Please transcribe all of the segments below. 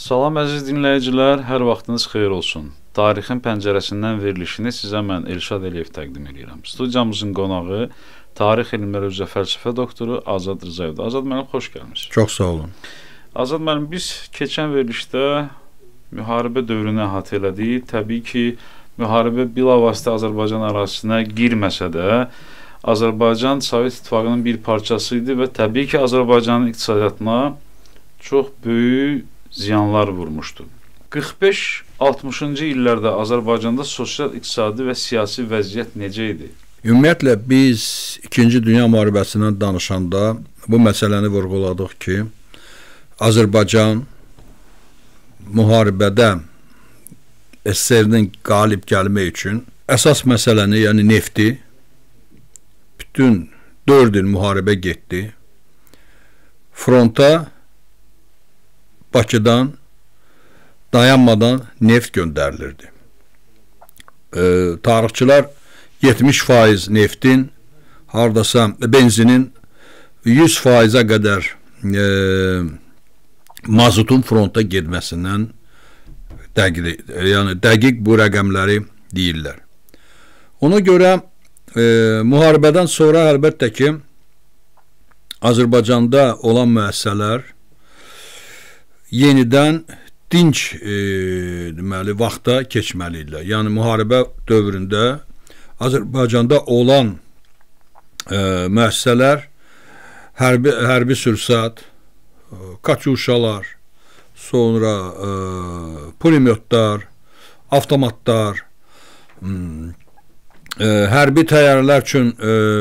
Salam əziz dinləyicilər, hər vaxtınız xeyir olsun. Tarixin pəncərəsindən verilişini sizə mən Elşad Əliyev təqdim edirəm. Studiyamızın qonağı Tarix Elmləri üzrə fəlsəfə doktoru Azad Rızayevdir. Azad müəllim, xoş gəlmişsiniz. Çox sağ olun. Azad müəllim, biz keçən verilişdə müharibə dövrünü əhatə elədik. Təbii ki, müharibə bilavasitə Azərbaycan ərazisinə girməsə də, Azərbaycan Sovet İttifaqının bir parçası idi və təbii ki, Azərbaycanın iqtisadiyyatına çox böyük ziyanlar vurmuşdu. 45-60-cı illərdə Azərbaycanda sosial, iqtisadi və siyasi vəziyyət necə idi? Ümumiyyətlə, biz 2-ci Dünya müharibəsindən danışanda bu məsələni vurğuladıq ki, Azərbaycan müharibədə SSR-nin qalib gəlmək üçün əsas məsələni, yəni nefti, bütün 4 il müharibə getdi. Fronta Bakıdan dayanmadan neft göndərilirdi. Tarixçilər 70% neftin, hardasa benzinin 100%-ə qədər mazutun fronta getməsindən dəqiq bu rəqəmləri deyirlər. Ona görə müharibədən sonra əlbəttə ki, Azərbaycanda olan müəssisələr yenidən dinc vaxta keçməlidirlər. Yəni, müharibə dövründə Azərbaycanda olan müəssisələr hərbi sürsat, kaçuşalar, sonra pulemyotlar, avtomatlar, hərbi təyyarələr üçün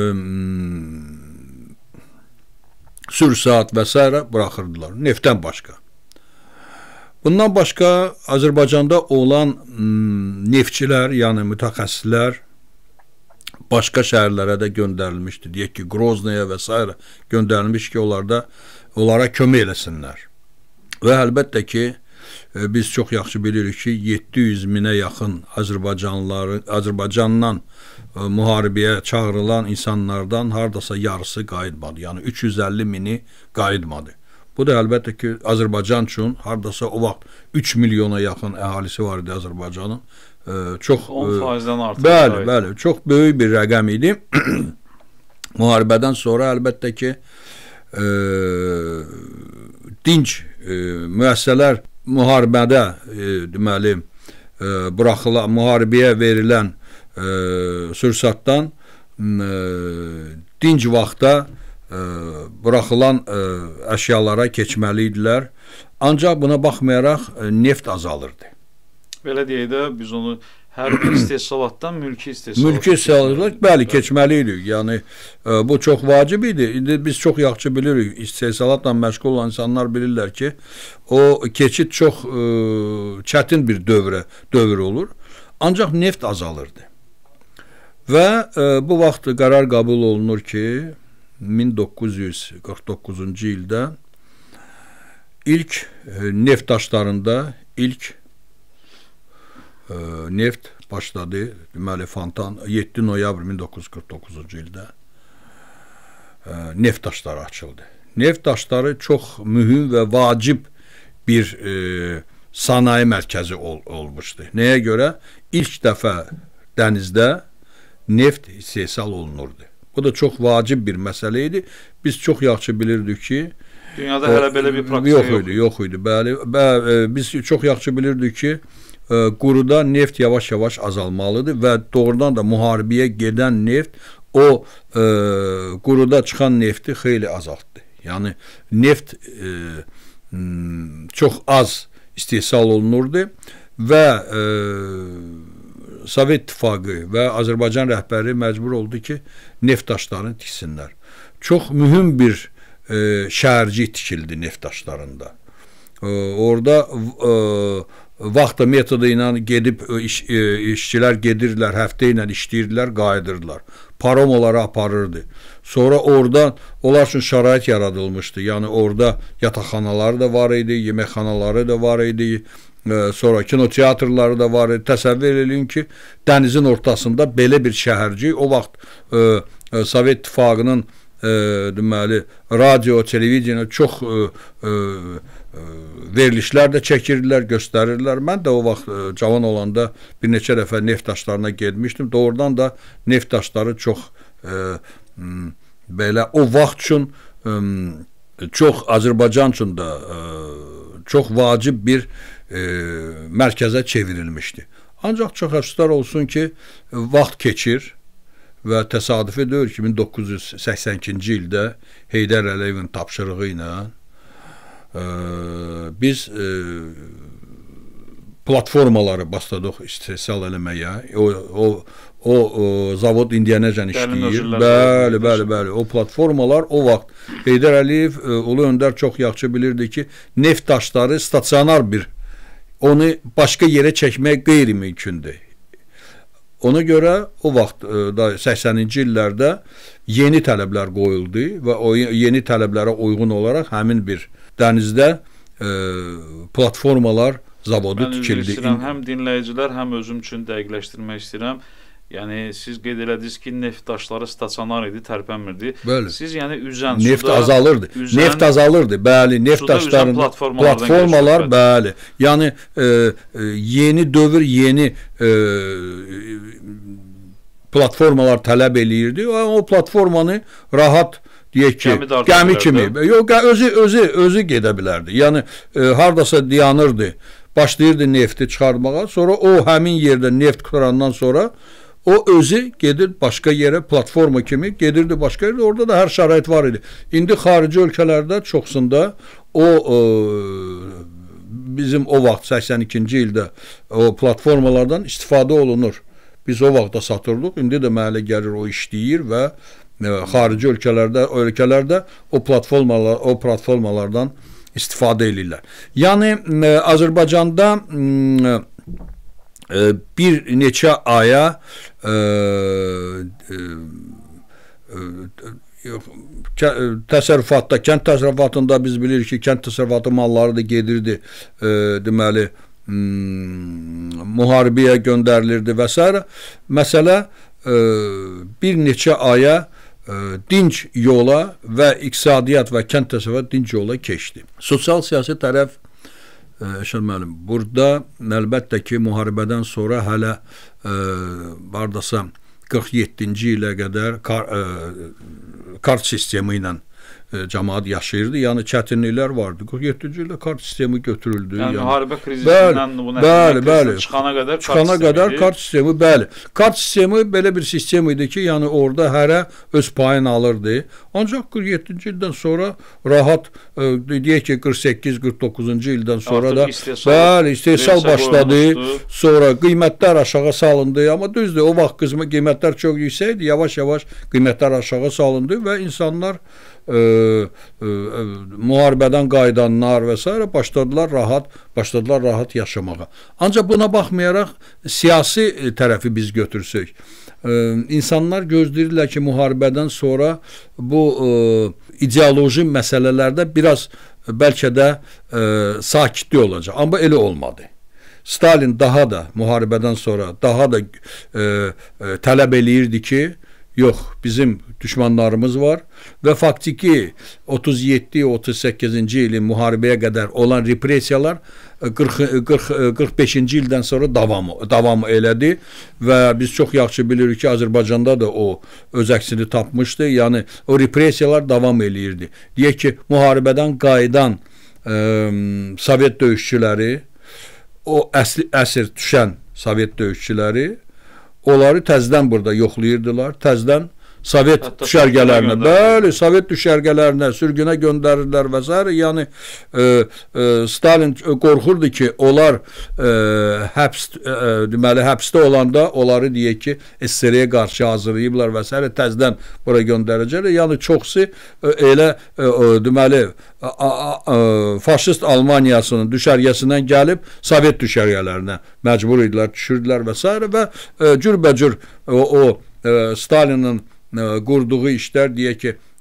sürsat və s. buraxırdılar, neftdən başqa. Bundan başqa Azərbaycanda olan neftçilər, yəni mütəxəssislər başqa şəhərlərə də göndərilmişdir. Deyək ki, Qroznaya və s. göndərilmiş ki, onlara kömək eləsinlər. Və əlbəttə ki, biz çox yaxşı bilirik ki, 700 minə yaxın Azərbaycandan müharibəyə çağırılan insanlardan hardasa yarısı qayıtmadı. Yəni 350 mini qayıtmadı. Bu da əlbəttə ki, Azərbaycan üçün hardasa o vaxt 3 milyona yaxın əhalisi var idi Azərbaycanın. 10%-dən artıq. Bəli, çox böyük bir rəqəm idi. Müharibədən sonra əlbəttə ki, dinc müəssisələr müharibədə deməli buraxılan, müharibəyə verilən sürsatdan dinc vaxtda buraxılan əşyalara keçməli idilər. Ancaq buna baxmayaraq neft azalırdı. Belə deyək də, biz onu hər bir istehsalatdan mülki istehsalat. Mülki istehsalat, bəli, keçməli idik. Yəni, bu çox vacib idi. İndi biz çox yaxşı bilirik, istehsalatla məşğul olan insanlar bilirlər ki, o keçid çox çətin bir dövr olur. Ancaq neft azalırdı. Və bu vaxt qərar qəbul olunur ki, 1949-cu ildə ilk neft daşlarında ilk neft başladı. Deməli, fontan 7 noyabr 1949-cu ildə neft daşları açıldı. Neft daşları çox mühüm və vacib bir sanayi mərkəzi olmuşdu. Nəyə görə? İlk dəfə dənizdə neft istehsal olunurdu. Bu da çox vacib bir məsələ idi. Biz çox yaxşı bilirdik ki, dünyada hələ belə bir praktika yox idi. Bəli, biz çox yaxşı bilirdik ki, quruda neft yavaş-yavaş azalmalıdır və doğrudan da müharibəyə gedən neft o quruda çıxan nefti xeyli azaltdı. Yəni, neft çox az istehsal olunurdu və Sovet İttifaqı və Azərbaycan rəhbəri məcbur oldu ki, neft daşlarını tiksinlər. Çox mühüm bir şəhərcik tikildi neft daşlarında. Orada vaxt metodu ilə gedib işçilər gedirlər, həftə ilə işləyirdilər, qayıdırdılar. Parom onları aparırdı. Sonra orada onlar üçün şərait yaradılmışdı. Yəni orada yataqxanaları da var idi, yeməkxanaları da var idi. Sonra kinoteatrları da var idi. Təsəvvür edin ki, dənizin ortasında belə bir şəhərcik, o vaxt Sovet İttifaqının deməli radio, televiziya çox verilişlər də çəkirdilər, göstərirdilər. Mən də o vaxt cavan olanda bir neçə dəfə neft daşlarına getmişdim. Doğrudan da neft daşları çox belə o vaxt üçün çox Azərbaycan üçün də çox vacib bir mərkəzə çevrilmişdi. Ancaq çox əfsuslar olsun ki, vaxt keçir və təsadüfi deyil ki, 1982-ci ildə Heydər Əliyevin tapşırığı ilə biz platformaları başladıq istehsal eləməyə. O zavod indiyənəcən işləyir. Bəli. O platformalar o vaxt Heydər Əliyev, Ulu Öndər çox yaxşı bilirdi ki, neft daşları stasionar bir, onu başqa yerə çəkmək qeyri-mümkündür. Ona görə o vaxt da 80-ci illərdə yeni tələblər qoyuldu və o yeni tələblərə uyğun olaraq həmin bir dənizdə platformalar zavodu tikildi. Həm dinləyicilər, həm özüm üçün dəqiqləşdirmək istəyirəm. Yəni siz qeyd elədiniz ki, neft daşları stasionar idi, tərpənmirdi. Bəli. Siz yəni üzən neft azalırdı. Neft azalırdı. Bəli, neft daşlarında platformalar, bəli. Yəni yeni dövr, yeni platformalar tələb eləyirdi. O platformanı rahat deyək ki, gəmi kimi, özü gedə bilərdi. Yəni hardasa dayanırdı, başlayırdı nefti çıxartmağa, sonra o həmin yerdə neft qırandan sonra o özü gedir başqa yerə, platforma kimi gedirdi başqa yerdə, orada da hər şərait var idi. İndi xarici ölkələrdə çoxsunda o bizim o vaxt 82-ci ildə o platformalardan istifadə olunur. Biz o vaxt da satırdıq, indi də mənə gəlir o işləyir və xarici ölkələrdə o platformalardan istifadə edirlər. Yəni Azərbaycanda bir neçə aya təsərrüfatda, kənd təsərrüfatında biz bilirik ki, kənd təsərrüfatı malları da gedirdi, deməli, müharibəyə göndərilirdi və s. Məsələ bir neçə aya dinc yola və iqtisadiyyat və kənd təsərrüfatı dinc yola keçdi. Sosial siyasi tərəf burada əlbəttə ki, müharibədən sonra hələ hardasa 47-ci ilə qədər kart sistemi ilə cəmaət yaşayırdı. Yəni çətinliklər vardı. 47-ci ildə kart sistemi götürüldü. Yəni müharibə krizisindən bu nəticə çıxana qədər kart sistemi, bəli. Kart sistemi belə bir sistem idi ki, yəni orada hərə öz payını alırdı. Ancaq 47-ci ildən sonra rahat, deyək ki, 48-49-cu ildən sonra da bəli, istehsal başladı. Sonra qiymətlər aşağı salındı. Amma düzdür, o vaxt qiymətlər çox yüksək idi. Yavaş-yavaş qiymətlər aşağı salındı və insanlar müharibədən qayıdanlar və s. başladılar rahat yaşamağa. Ancaq buna baxmayaraq siyasi tərəfi biz götürsək, insanlar gözləyirlər ki, müharibədən sonra bu ideoloji məsələlərdə biraz bəlkə də sakitlik olacaq. Amma elə olmadı. Stalin daha da müharibədən sonra daha da tələb eləyirdi ki, yox, bizim düşmanlarımız var və faktiki 37-38-ci ilin müharibəyə qədər olan repressiyalar 45-ci ildən sonra davam elədi və biz çox yaxşı bilirik ki, Azərbaycanda da o öz əksini tapmışdı. Yəni o repressiyalar davam eləyirdi. Deyək ki, müharibədən qayıdan Sovet döyüşçüləri, o əsir düşən Sovet döyüşçüləri onları təzdən burada yoxlayırdılar, təzdən Sovet düşərgələrinə, bəli, Sovet düşərgələrinə, sürgünə göndərirlər və s. Yəni Stalin qorxurdu ki, onlar deməli həbsdə olanda onları deyək ki, SSR-yə qarşı hazırlayıblar və s. təzdən bura göndərəcəklər. Yəni çoxsu elə deməli faşist Almaniyasının düşərgəsindən gəlib Sovet düşərgələrinə məcbur idilər, düşürdülər və s. və cürbəcür o Stalinin qurduğu işlər deyək ki,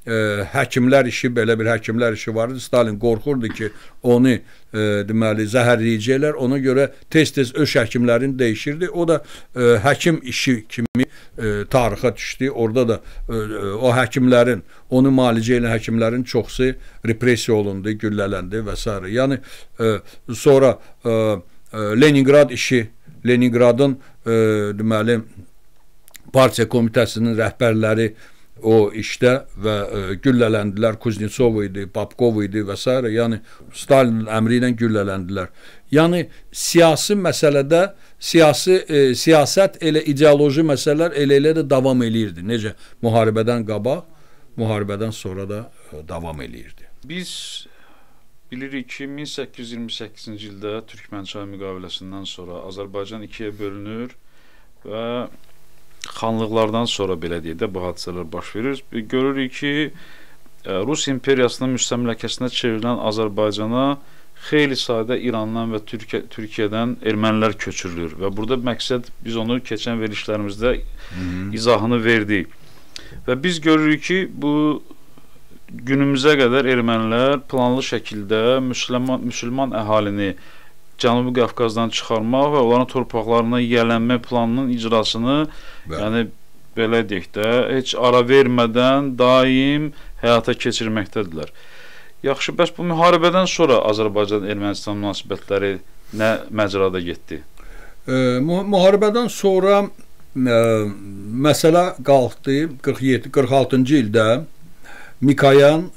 həkimlər işi, belə bir həkimlər işi var idi. Stalin qorxurdu ki, onu deməli zəhərləyəcəklər. Ona görə tez-tez öz həkimlərini dəyişirdi. O da həkim işi kimi tarixə düşdü. Orada da o həkimlərin, onu müalicə edən həkimlərin çoxsu repressiya olundu, güllələndi və s. Yəni sonra Leningrad işi, Leningradın deməli partiya komitəsinin rəhbərləri o işdə və güllələndilər. Kuznetsov idi, Popkov idi və s. Yəni Stalin əmri ilə güllələndilər. Yəni siyasi məsələdə siyasət elə ideoloji məsələlər elə də davam eləyirdi. Necə müharibədən qabaq, müharibədən sonra da davam eləyirdi. Biz bilirik ki, 1828-ci ildə Türkmənçay müqaviləsindən sonra Azərbaycan ikiyə bölünür və xanlıqlardan sonra belə deyək də bu hadisələr baş verir. Görürük ki, Rus imperiyasının müstəmləkəsinə çevrilən Azərbaycana xeyli sayda İrandan və Türkiyədən ermənilər köçürülür və burada məqsəd biz onu keçən verilişlərimizdə izahını verdik. Və biz görürük ki, bu günümüzə qədər ermənilər planlı şəkildə müsəlman əhalini Cənubi Qafqazdan çıxarmaq və onların torpaqlarına yiyələnmə planının icrasını, yəni belə deyək də, heç ara vermədən daim həyata keçirməkdədirlər. Yaxşı, bəs bu müharibədən sonra Azərbaycan-Ermənistan münasibətləri nə məcrada getdi? Müharibədən sonra məsələ qalxdı. 46-cı ildə Mikoyan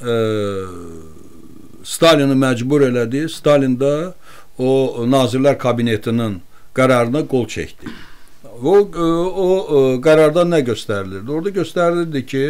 Stalini məcbur elədi. Stalin də o Nazirlər Kabinetinin qərarına qol çəkdi. O qərarda nə göstərilirdi? Orada göstərilirdi ki,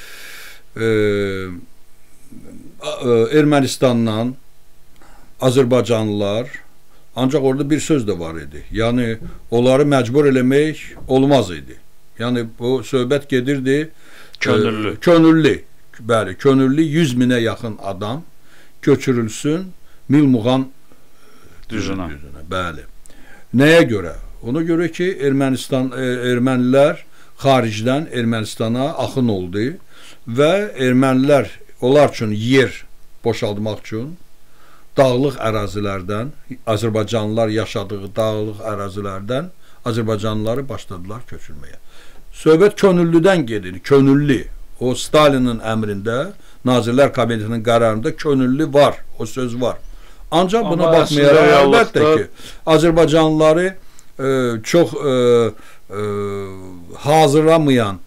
Ermənistandan Azərbaycanlılar, ancaq orada bir söz də var idi. Yəni, onları məcbur eləmək olmaz idi. Yəni, bu söhbət gedirdi könüllü. Bəli, könüllü 100 minə yaxın adam köçürülsün Milmuğan düzünə. Bəli. Nəyə görə? Ona görə ki, ermənilər xaricdən Ermənistana axın oldu və ermənilər onlar üçün yer boşaltmaq üçün dağlıq ərazilərdən, Azərbaycanlılar yaşadığı dağlıq ərazilərdən Azərbaycanlıları başladılar köçürməyə. Söhbət könüllüdən gedir, könüllü. O Stalinin əmrində, Nazirlər Kabinetinin qərarında könüllü var, o söz var. Ancaq buna baxmayaraq, əlbəttə ki, Azərbaycanlıları çox hazırlamayan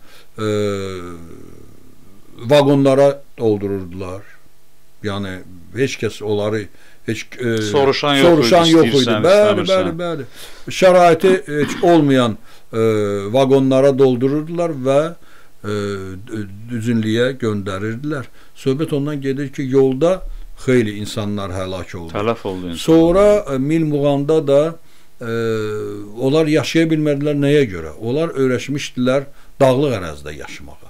vaqonlara doldururdular. Yəni, heç kəs onları soruşan yox idi. Bəli. Şəraiti heç olmayan vaqonlara doldururdular və düzünlüyə göndərirdilər. Söhbət ondan gedir ki, yolda xeyli insanlar həlak oldu. Tələf oldu. Sonra Milmuğanda da onlar yaşaya bilmədilər. Nəyə görə? Onlar öyrəşmişdilər dağlıq ərazidə yaşamağa.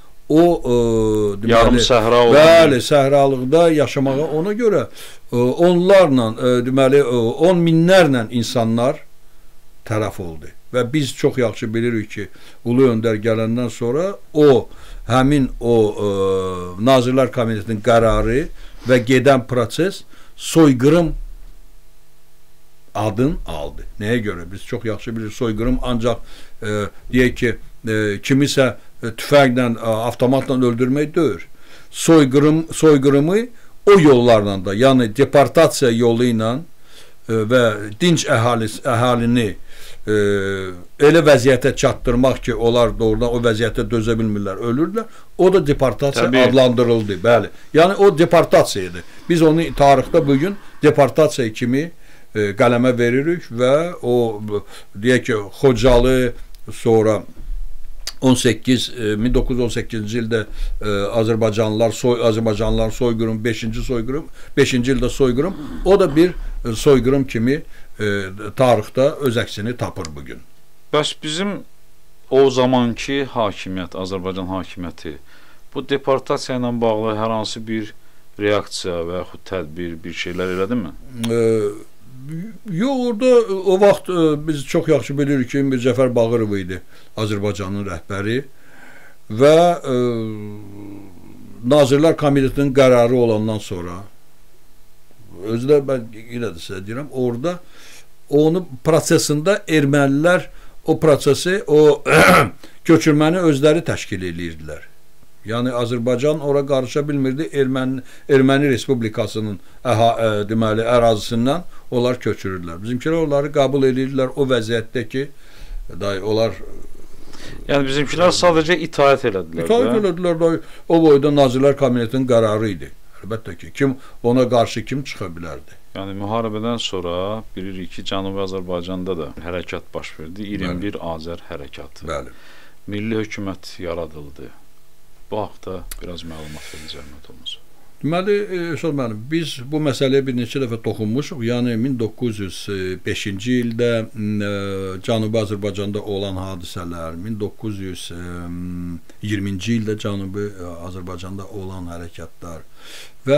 Yarım səhra olan. Bəli, səhralıqda yaşamağa. Ona görə onlarla, deməli, 10 minlərlə insanlar tərəf oldu. Və biz çox yaxşı bilirik ki, Ulu Öndər gələndən sonra həmin o Nazirlər Kabinetinin qərarı və gedən proses soyqırım adın aldı. Nəyə görə? Biz çox yaxşı bilirik, soyqırım ancaq deyək ki, kimisə tüfənglə, avtomatla öldürmək deyil. Soyqırımı o yollarla da, yəni deportasiya yolu ilə və dinc əhalini elə vəziyyətə çatdırmaq ki, onlar doğrudan o vəziyyətə dözə bilmirlər, ölürlər. O da deportasiya adlandırıldı. Bəli. Yəni o deportasiya idi. Biz onu tarixdə bugün deportasiya kimi qələmə veririk və o deyək ki, Xocalı, sonra 1918-ci ildə Azərbaycanlılar soyqırım, 5-ci ildə soyqırım, o da bir soyqırım kimi tarixdə öz əksini tapır bugün. Bəs bizim o zamanki hakimiyyət, Azərbaycan hakimiyyəti bu deportasiya ilə bağlı hər hansı bir reaksiya və yaxud tədbir, bir şeylər elədi mi? Yox, orada o vaxt biz çox yaxşı bilirik ki, Cəfər Bağırov idi Azərbaycanın rəhbəri və Nazirlər Komitetinin qərarı olandan sonra özü də mən yenə də sizə deyirəm, orada onun prosesində ermənilər o prosesi, o köçürməni özləri təşkil edirdilər. Yəni Azərbaycan ora qarışa bilmirdi, Erməni Respublikasının deməli ərazisindən onlar köçürürlər. Bizimkilər onları qəbul edirdilər o vəziyyətdə ki, onlar yəni bizimkilər sadəcə itaət elədilər. İtaət elədilər. O boyda Nazirlər Komitetinin qərarı idi. Əlbəttə ki, ona qarşı kim çıxa bilərdi? Yəni müharibədən sonra bilirik ki, Cənubi Azərbaycanda da hərəkat baş verdi. 21 Azər hərəkatı. Bəli. Milli hökumət yaradıldı. Bu haqda biraz məlumat verin zəhmət olmasa. Deməli, Şad müəllim, biz bu məsələyə bir neçə dəfə toxunmuşuq. Yəni 1905-ci ildə Cənubi Azərbaycanda olan hadisələr, 1920-ci ildə Cənubi Azərbaycanda olan hərəkatlar və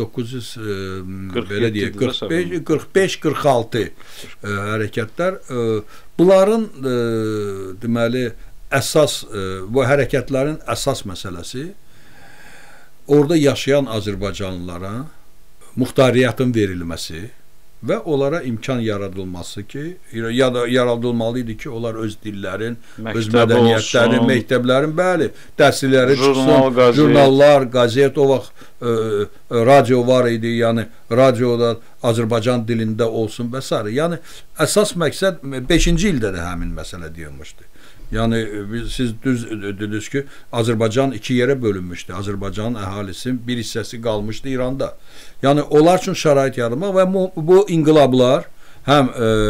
1945-46 hərəkatlar, bunların deməli əsas, bu hərəkatların əsas məsələsi orada yaşayan azərbaycanlılara muxtariyyatın verilməsi və onlara imkan yaradılması ki, ya da yaradılmalı idi ki, onlar öz dillərin, öz mədəniyyətlərin, məktəblərin, bəli, dərsləri çıxsın, jurnallar, qəzet, o vaxt radio var idi, yəni radioda Azərbaycan dilində olsun və s. Yəni əsas məqsəd 5-ci ildə də həmin məsələ deyilmişdi. Yəni siz düz dediniz ki, Azərbaycan iki yerə bölünmüşdü. Azərbaycanın əhalisinin bir hissəsi qalmışdı İranda. Yəni onlar üçün şərait yaratmaq və bu inqilablar həm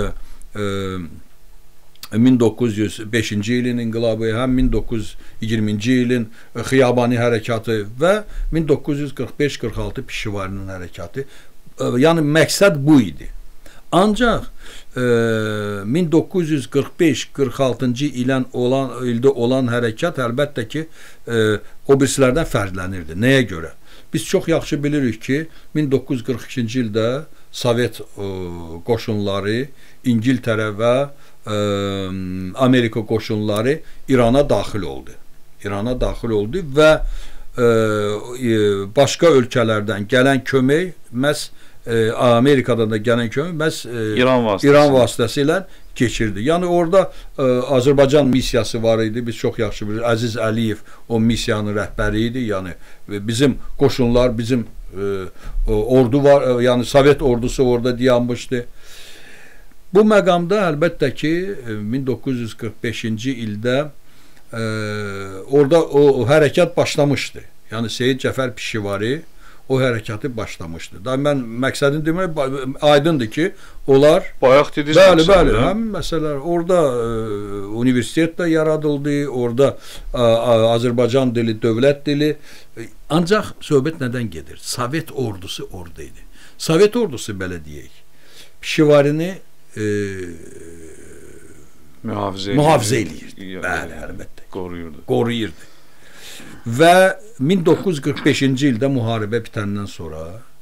1905-ci ilin inqilabı, həm 1920-ci ilin Xiyabani hərəkatı və 1945-46 Pişivarinin hərəkatı. Yəni məqsəd bu idi. Ancaq 1945-46-cı ildə olan hərəkat əlbəttə ki, o birisilərdən fərqlənirdi. Nəyə görə? Biz çox yaxşı bilirik ki, 1942-ci ildə Sovet qoşunları, İngiltərə və Amerika qoşunları İrana daxil oldu. İrana daxil oldu və başqa ölkələrdən gələn kömək məhz Amerikadan da gələn kömək məhz İran vasitəsilə keçirdi. Yəni orada Azərbaycan missiyası var idi. Biz çox yaxşı bilirik. Əziz Əliyev o missiyanın rəhbəri idi. Yəni bizim qoşunlar, bizim ordu var, yəni Sovet ordusu orada dayanmışdı. Bu məqamda əlbəttə ki 1945-ci ildə orada o hərəkat başlamışdı. Yəni Seyid Cəfər Pişivari o hərəkatı başlamışdı. Da mən məqsədini demək aydındır ki, onlar bayaq dediniz. Bəli, həmin məsələlər orada universitet də yaradıldı, orada Azərbaycan dili, dövlət dili. Ancaq söhbət nədən gedir? Sovet ordusu oradaydı. Sovet ordusu belə deyək, Pişivarini mühafizə eləyirdi. Bəli, əlbəttə. Qoruyurdu. Və 1945-ci ildə müharibə bitəndən sonra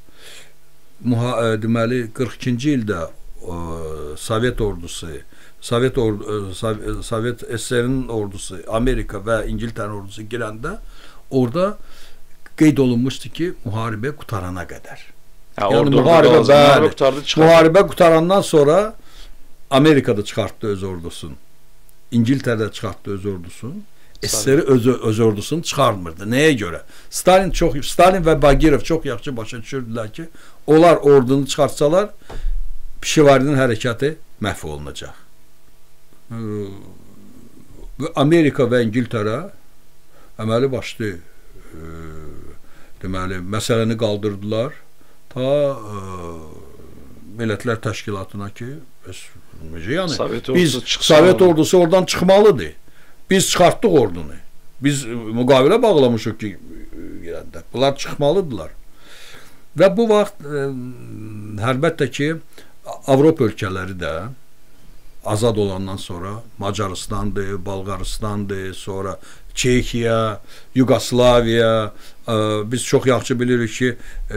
deməli 42-ci ildə Sovet ordusu, Sovet SSR-nin ordusu, Amerika və İngiltərə ordusu girəndə orada qeyd olunmuşdu ki, müharibə qutarana qədər. Yəni müharibə qutarandan sonra Amerikada çıxartdı öz ordusunu, İngiltərədə çıxartdı öz ordusunu. SSR öz ordusunu çıxarmırdı. Nəyə görə? Stalin və Bagirov çox yaxşı başa düşürdülər ki, onlar ordunu çıxartsalar, Pişivarinin hərəkatı məhv olunacaq. Amerika və İngiltərə əməli başlı deməli, məsələni qaldırdılar ta Millətlər Təşkilatına ki, yəni, Sovet ordusu oradan çıxmalıdır. Biz çıxartdıq ordunu. Biz müqavilə bağlamışıq ki, bunlar çıxmalıdırlar. Və bu vaxt əlbəttə ki, Avropa ölkələri də azad olandan sonra Macarıstandır, Balqaristandır, sonra Çekiya, Yugoslaviya, biz çox yaxşı bilirik ki,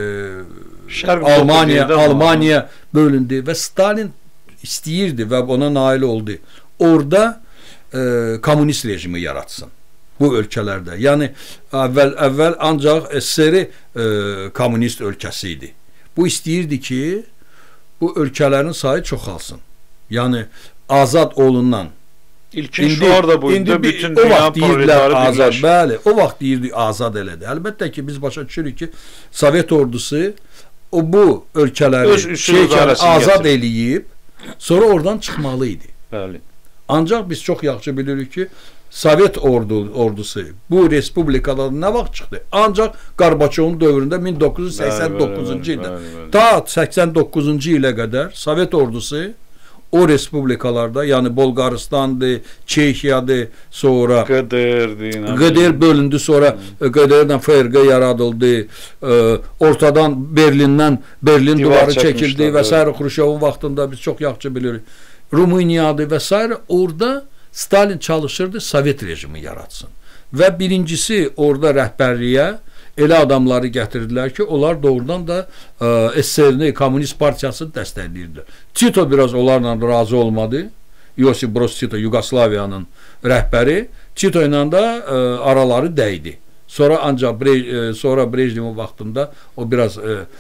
Almaniya bölündü və Stalin istəyirdi və ona nail oldu. Orada kommunist rejimi yaratsın. bu ölkələrdə. Yəni əvvəl ancaq SSR kommunist ölkəsi idi. Bu istəyirdi ki, bu ölkələrin sayı çoxalsın. Yəni azad olunan. İlkin şuar da buydu. Bütün o dünya vaxt deyirlər azad. birləşir. Bəli, o vaxt deyirdi azad elədi. Əlbəttə ki, biz başa düşürük ki, Sovet ordusu bu ölkələri azad eləyib, sonra oradan çıxmalı idi. Bəli. Ancaq biz çox yaxşı bilirik ki, Sovet ordusu bu respublikada nə vaxt çıxdı? Ancaq Qarbaçovun dövründə 1989-cu ildə. Ta 89-cu ilə qədər Sovet ordusu o respublikalarda, yəni Bolqaristandır, Çexiyadır, sonra QDR bölündü, sonra QDR-dən FRQ yaradıldı, ortadan Berlin divarı çəkildi və s. Xruşovun vaxtında biz çox yaxşı bilirik. Rumıniyadır və s. Orada Stalin çalışırdı Sovet rejimi yaratsın. Və birincisi orada rəhbərliyə elə adamları gətirdilər ki, onlar doğrudan da SSR-ni, Komünist Partiyasını dəstəkləyirdilər. Tito biraz onlarla razı olmadı. Yosif Broz Tito, Yugoslaviyanın rəhbəri. Tito ilə də araları dəydi. Sonra ancaq sonra Brejnevin vaxtında o biraz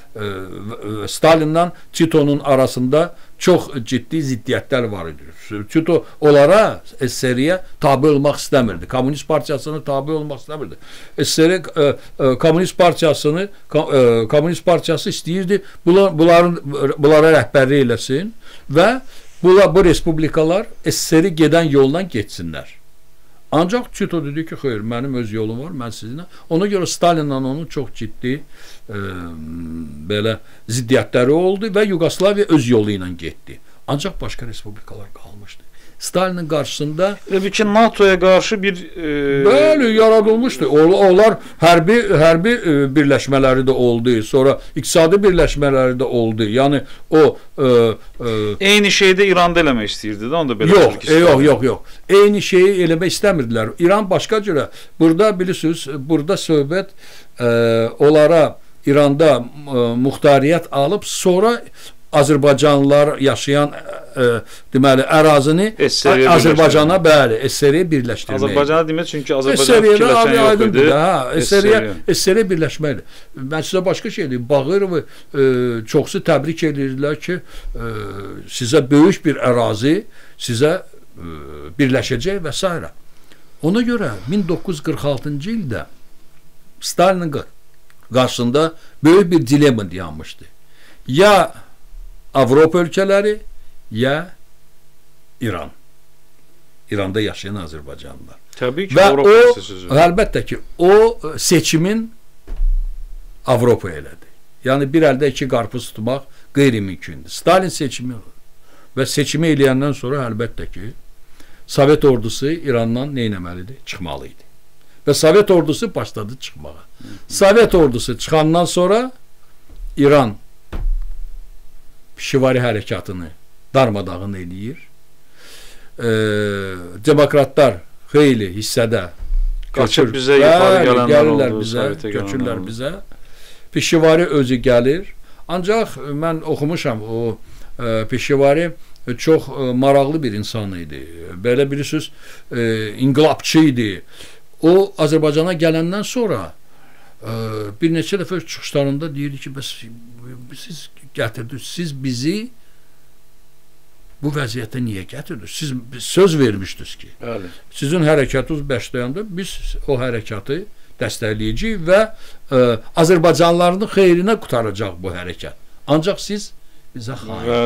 Stalinlə Tito'nun arasında çox ciddi ziddiyyətlər var idi. Tito onlara SSR-yə tabi olmaq istəmirdi. Komünist Partiyasına tabi olmaq istəmirdi. SSR Komünist Partiyası istəyirdi bunlara rəhbərlik eləsin və bu respublikalar SSR-i gedən yoldan geçsinlər. Ancaq Tito dedi ki, xeyr, mənim öz yolum var, mən sizinlə. Ona görə Stalinlə onun çox ciddi belə ziddiyyətləri oldu və Yugoslaviya öz yolu ilə getdi. Ancaq başqa respublikalar qalmışdı. Stalinin qarşısında ki, NATO'ya qarşı bir bəli, yaradılmışdı. Onlar hərbi birləşmələri də oldu. Sonra iqtisadi birləşmələri də oldu. Yəni o eyni şeydə İranda eləmək istəyirdi də, onu da belə yox. Eyni şeyi eləmək istəmirdilər. İran başqa cürə. Burada bilirsiniz, burada söhbət onlara İranda muxtariyyət alıb, sonra Azərbaycanlılar yaşayan deməli ərazini Azərbaycana SSR-yə birləşdirmək. Azərbaycana demək, çünki Azərbaycan fikirləşən yox idi. SSR-yə birləşməkdir. Mən sizə başqa şey deyim. Bağırov çoxsu təbrik edirdilər ki, sizə böyük bir ərazi sizə birləşəcək və s. Ona görə 1946-cı ildə Stalinin qarşısında böyük bir dilemma dayanmışdı. Ya Avropa ölkələri, ya İran. İranda yaşayan Azərbaycanlılar. Təbii ki, və Avropa sözü. Əlbəttə ki, o seçimin Avropa elədi. Yəni bir əldə iki qarpız tutmaq qeyri-mümkündür. Stalin seçimi və seçimi eləyəndən sonra əlbəttə ki, Sovet ordusu İrandan nə etməlidir? Çıxmalı idi. Və Sovet ordusu başladı çıxmağa. Sovet ordusu çıxandan sonra İran Pişivari hərəkatını darmadağın eləyir. Demokratlar xeyli hissədə qaçıb bizə yuxarı gəlirlər bizə, köçürlər bizə. Pişivari özü gəlir. Ancaq mən oxumuşam, o Pişivari çox maraqlı bir insan idi. Belə bilirsiniz, inqilabçı idi. O Azərbaycana gələndən sonra bir neçə dəfə çıxışlarında deyirdi ki, siz gətirdiniz, siz bizi bu vəziyyətə niyə gətirdiniz? Siz söz vermişdiniz ki, sizin hərəkatınız başlayanda biz o hərəkatı dəstəkləyəcəyik və Azərbaycanlıların xeyrinə qutaracaq bu hərəkat. Ancaq siz bizə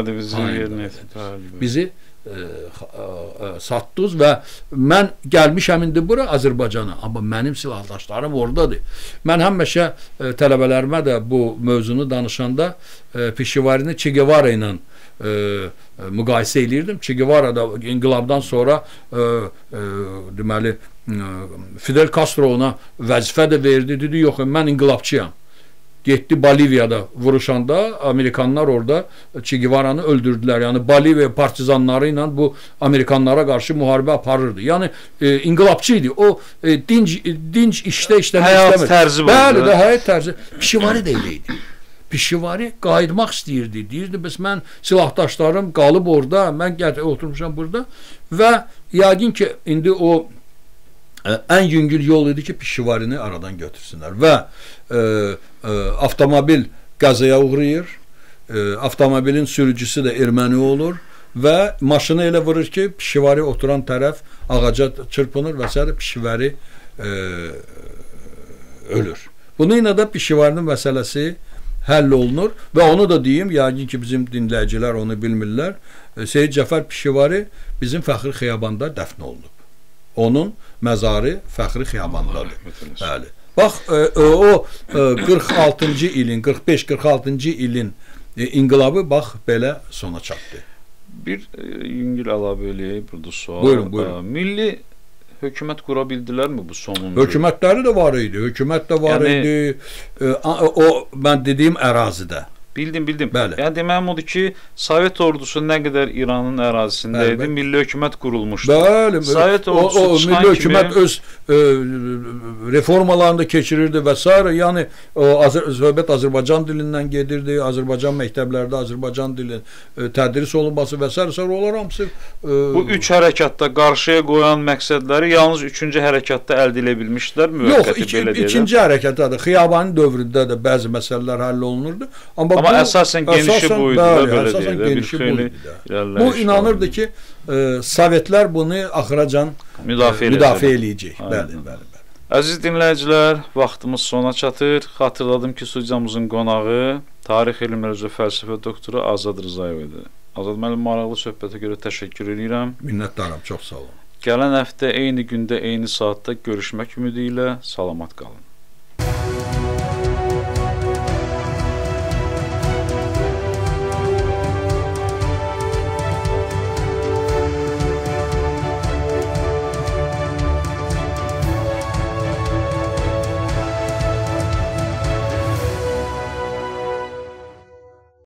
bizi satdınız və mən gəlmişəm indi bura Azərbaycana, amma mənim silahdaşlarım oradadır. Mən həmişə tələbələrimə də bu mövzunu danışanda Pişivarini Che Guevara ilə müqayisə edirdim. Che Guevara da inqilabdan sonra deməli Fidel Castro ona vəzifə də verdi. Dedi, yox, mən inqilabçıyam. Getdi Boliviyada vuruşanda Amerikanlar orada Che Guevara'nı öldürdülər. Yəni Boliviya partizanları ilə bu Amerikanlara qarşı müharibə aparırdı. Yəni inqilabçı idi. O dinc işləmək istəmirdi. Həyat tərzi var. Bəli, həyat tərzi. Pişivari də elə idi. Pişivari qayıtmaq istəyirdi. Deyirdi, bəs mən silahdaşlarım qalıb orada, mən oturmuşam burada və yəqin ki indi o ən yüngül yol idi ki, pişivarini aradan götürsünlər və avtomobil qəzaya uğrayır, avtomobilin sürücüsü də erməni olur və maşını elə vurur ki, pişivari oturan tərəf ağaca çırpınır və s. pişivari ölür. Bununla da pişivarinin məsələsi həll olunur və onu da deyim, yəqin ki, bizim dinləyicilər onu bilmirlər. Seyid Cəfər Pişivari bizim Fəxri Xiyabanda dəfn olunub. Onun məzarı Fəxri Xiyabandadır. Bəli. Bax, o 46-cı ilin, 45-46-cı ilin inqilabı bax belə sona çatdı. Bir yüngül əlavə eləyək burada sual. Buyurun, buyurun. Milli hökumət qura bildilərmi bu sonuncu? Hökumətləri də var idi, hökumət də var idi. O, mən dediyim ərazidə. Bildim. Bəli. Yəni deməyim odur ki, Sovet ordusu nə qədər İranın ərazisində idi, milli hökumət qurulmuşdu. Bəli. Sovet ordusu çıxan milli hökumət öz reformalarını da keçirirdi və s. Yəni söhbət Azərbaycan dilindən gedirdi, Azərbaycan məktəblərdə Azərbaycan dili tədris olunması və s. Sonra onlar hamısı bu üç hərəkatda qarşıya qoyan məqsədləri yalnız üçüncü hərəkatda əldə edə bilmişdilər müvəqqəti belə deyək. İkinci hərəkatdadır. Xiyabanın dövründə də bəzi məsələlər həll olunurdu. Amma əsasən genişi bu idi, belə deyək. Bu inanırdı ki, Sovetlər bunu axıracan müdafiə eləyəcək. Bəli. Əziz dinləyicilər, vaxtımız sona çatır. Xatırladım ki, studiyamızın qonağı Tarix elmləri üzrə fəlsəfə doktoru Azad Rzayev idi. Azad müəllim, maraqlı söhbətə görə təşəkkür edirəm. Minnətdaram, çox sağ olun. Gələn həftə eyni gündə, eyni saatda görüşmək ümidi ilə salamat qalın.